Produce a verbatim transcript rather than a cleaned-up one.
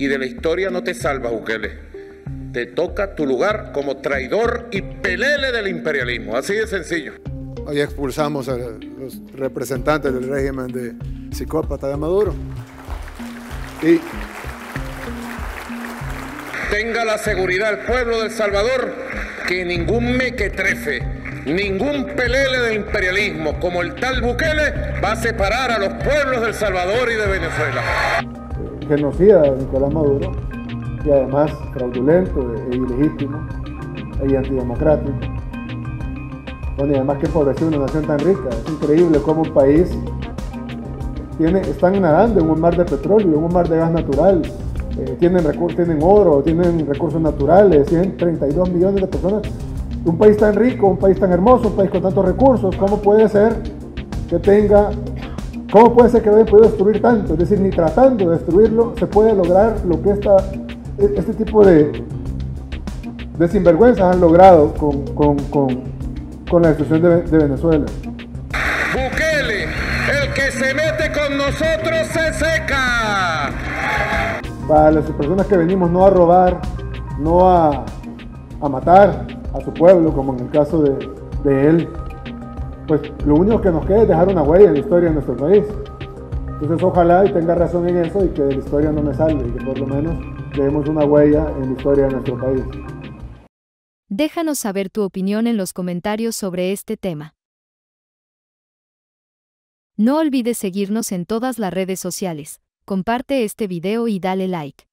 y de la historia no te salvas, Bukele. Te toca tu lugar como traidor y pelele del imperialismo, así de sencillo. Hoy expulsamos a los representantes del régimen de psicópata de Maduro. Y tenga la seguridad el pueblo de El Salvador que ningún mequetrefe, ningún pelele del imperialismo como el tal Bukele va a separar a los pueblos de El Salvador y de Venezuela. Genocida de Nicolás Maduro, y además fraudulento e ilegítimo y antidemocrático. Bueno, y además que empobreció una nación tan rica. Es increíble cómo un país tiene, están nadando en un mar de petróleo, en un mar de gas natural, eh, tienen, tienen oro, tienen recursos naturales, ciento treinta y dos millones de personas. Un país tan rico, un país tan hermoso, un país con tantos recursos, ¿cómo puede ser que tenga, cómo puede ser que haya podido destruir tanto? Es decir, ni tratando de destruirlo se puede lograr lo que esta, este tipo de, de sinvergüenzas han logrado con, con, con, con la destrucción de, de Venezuela. Bukele, el que se mete con nosotros se seca. Para las personas que venimos no a robar, no a, a matar a su pueblo, como en el caso de, de él, pues lo único que nos queda es dejar una huella en la historia de nuestro país. Entonces ojalá y tenga razón en eso y que la historia no me salve y que por lo menos dejemos una huella en la historia de nuestro país. Déjanos saber tu opinión en los comentarios sobre este tema. No olvides seguirnos en todas las redes sociales, comparte este video y dale like.